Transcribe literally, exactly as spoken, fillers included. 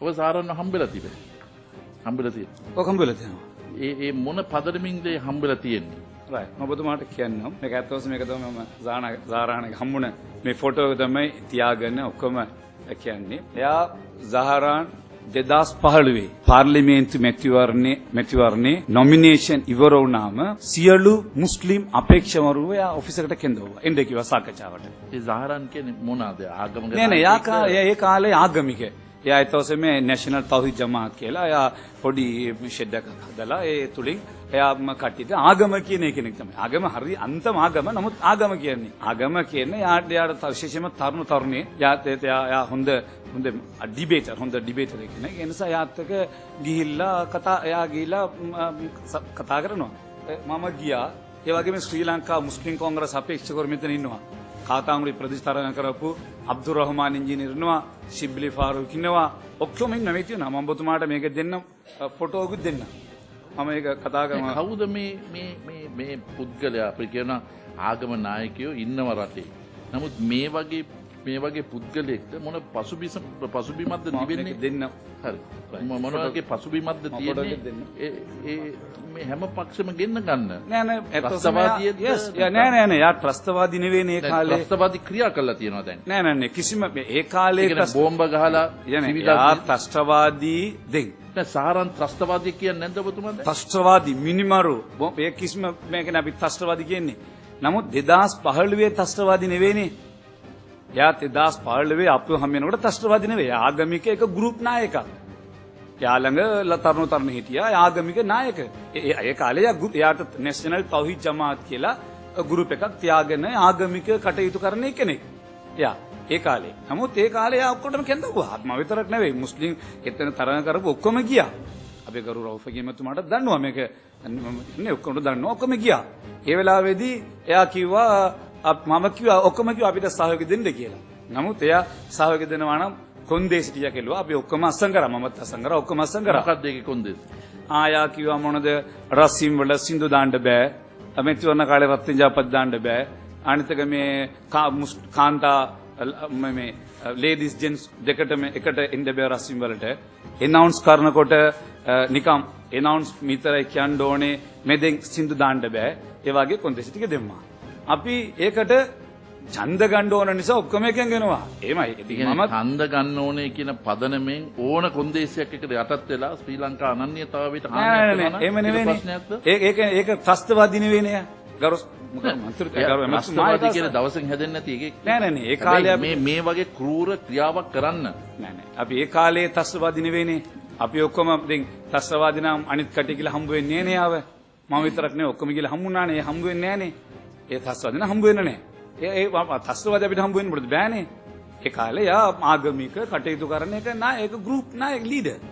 ඔබ සාරන්න හම්බෙලා තිබෙන. හම්බෙලා තියෙන. ඔක හම්බෙලා තියෙනවා. ඒ ඒ මොන පදරමින්ද හම්බෙලා තියෙන්නේ? රයිට්. මම ඔබතුමාට කියන්නම්. මේක ඇත්තවම මේක තමයි මම සාරා සාරාණගේ හම්බුන මේ ෆොටෝ එක තමයි තියාගෙන ඔක්කොම කියන්නේ. එයා සහරාන් දෙදාස් පහළොවේ පාර්ලිමේන්තු මැතිවරණේ මැතිවරණේ නොමිනේෂන් ඉවර වුණාම සියලු මුස්ලිම් අපේක්ෂකවරු එයා ඔෆිස් එකට කෙන්දවුවා. එන්න කිව්වා සාකච්ඡාවට. ඒ සහරාන් කියන්නේ මොනවාද? ආගමක නෑ නෑ යා ඒ කාලේ ආගමික. එයා ඊටවසේ මේ නැෂනල් තෞහීද් ජමාත් කියලා එයා පොඩි ෂෙඩ් එකක් හදලා ඒ තුලින් එයාම කට්ටියට ආගම කියන එක කෙනෙක් තමයි. ආගම හරි අන්තම ආගම. නමුත් ආගම කියන්නේ ආගම කියන්නේ යාට යාට විශේෂයෙන්ම තරුණ තරුණේ යාත් එයා හොඳ හොඳ ඩිබේටර් හොඳ ඩිබේටර් කෙනෙක්. ඒ නිසා යාත් එක ගිහිල්ලා කතා එයා ගිහිල්ලා කතා කරනවා. මම ගියා. ඒ වගේම ශ්‍රී ලංකා මුස්ලිම් කොංග්‍රස් අපේක්ෂකවරු මෙතන ඉන්නවා. කාතාංගුරි ප්‍රතිස්ථාපන කරපු අබ්දුල් රහමාන් ඉංජිනේර් ඉන්නවා. ශිබ්ලි ෆාරූක් ඉන්නවා. ඔක්කොම ඉන්න මේ තියෙනවා. මම ඔබතුමාට මේක දෙන්න ෆොටෝ එකක් දෙන්න. මම ඒක කතා කරනවා. කවුද මේ මේ මේ මේ පුද්ගලයා අපි කියන ආගම නායකයෝ ඉන්නව රටේ. නමුත් මේ වගේ මේ වගේ පුද්ගලයෙක්ට මොන පසුබිම පසුබිමක්ද තිබෙන්නේ දෙන්න. හරි. මොන වගේ පසුබිමක්ද තියෙන්නේ? ඒ ඒ මේ හැම පක්ෂෙම ගෙන්න ගන්න. නෑ නෑ ත්‍රස්තවාදීද? නෑ නෑ නෑ යා ත්‍රස්තවාදී නෙවෙයි ඒ කාලේ. ත්‍රස්තවාදී ක්‍රියා කළා තියෙනවා දැන්. නෑ නෑ නෑ කිසිම ඒ කාලේ බෝම්බ ගහලා යා ත්‍රස්තවාදී දෙන්. දැන් සහරන් ත්‍රස්තවාදී කියන්නේ නැද්ද ඔබතුමාද? ත්‍රස්තවාදී මිනිමරු මේ කිසිම මේක නේ අපි ත්‍රස්තවාදී කියන්නේ. නමුත් දෙදාස් පහළොවේ ත්‍රස්තවාදී නෙවෙයිනේ. යා දෙදාස් පහළොවේ අපු හැම වෙනකොට ත්‍රස්තවාදී නෙවෙයි. ආගමික එක ගෲප් නායකයෙක්. යා ළඟ තරුණ තරුණ හිටියා ආගමික නායක. ඒ කාලේ යාට නැෂනල් තෞහීද් ජමාත් කියලා ගෲප් එකක් තියාගෙන ආගමික කටයුතු කරන කෙනෙක්. යා ඒ කාලේ. නමුත් ඒ කාලේ යා ඔක්කොටම කෙන්දවුවා. ආත්ම විතරක් නෙවෙයි මුස්ලිම් එතන තරණ කරපු ඔක්කොම ගියා. අපේ ගරු රවුෆගේ මතුමාට දන්නවා මේක නේ ඔක්කොම දන්නවා ඔක්කොම ගියා. ඒ වෙලාවේදී එයා කිව්වා මම කිව්වා ඔක්කොම කිව්වා අපිට සහයෝගය දෙන්න කියලා. නමුත් එයා සහයෝගය දෙනවා නම් කොන්දේසි ටික කෙළුවා. අපි ඔක්කොම අස්සම් කරා. මමත් අස්සම් කරා. ඔක්කොම අස්සම් කරා. මොකක්ද ඒකේ කොන්දේසි? ආයා කිව්වා මොනද රස්සිම් වල සින්දු දාන්න බෑ. මෙතිවරණ කාලේ රත්න ජාපත් දාන්න බෑ. අනිතක මේ කාන්තා මේ ලේඩිස් ජෙන්ට්ස් දෙකටම එකට එන්න බෑ රස්සිම් වලට. එනවුන්ස් කරනකොට නිකම් එනවුන්ස් මිතරයි කියන්න ඕනේ මෙදෙන් සින්දු දාන්න බෑ. ඒ වගේ කොන්දේසි ටික දෙම්මා. අපි ඒකට ඡන්ද ගන්න ඕන නිසා ඔක්කොම එකෙන් ගෙනවා. එහෙමයි. ඉතින් මම ඡන්ද ගන්න ඕනේ කියන පදනමෙන් ඕන කොන්දේසියක් එකට යටත් වෙලා ශ්‍රී ලංකා අනන්‍යතාවයට හානියක් වෙනවා. එහෙම නෙවෙයි. ඒක ඒක ඒක ත්‍රස්තවාදී නෙවෙයිනේ. ගරු ත්‍රස්තවාදී කියන දවසෙන් හැදෙන්නේ නැති එකේ. නෑ නෑ නෑ. ඒ කාලේ මේ මේ වගේ ක්‍රූර ක්‍රියාවක් කරන්න නෑ නෑ. අපි ඒ කාලේ ත්‍රස්තවාදී නෙවෙයිනේ. අපි ඔක්කොම දැන් ත්‍රස්තවාදී නම් අනිත් කටි කියලා හම්බ වෙන්නේ නෑනේ ආව. මම විතරක් නෙවෙයි ඔක්කොම කියලා හම්බුනානේ. ඒ හම්බ වෙන්නේ නෑනේ. ඒ ත්‍රස්තවාදී නම් හම්බ වෙන්නේ නෑ. ඒ ඒ ත්‍රස්තවාදී අපිට හම්බ වෙන්න බෑ බෑනේ. ඒ කාලේ යා ආගමික කටයුතු කරන එක නා ඒක ගෲප් නායක ලීඩර්.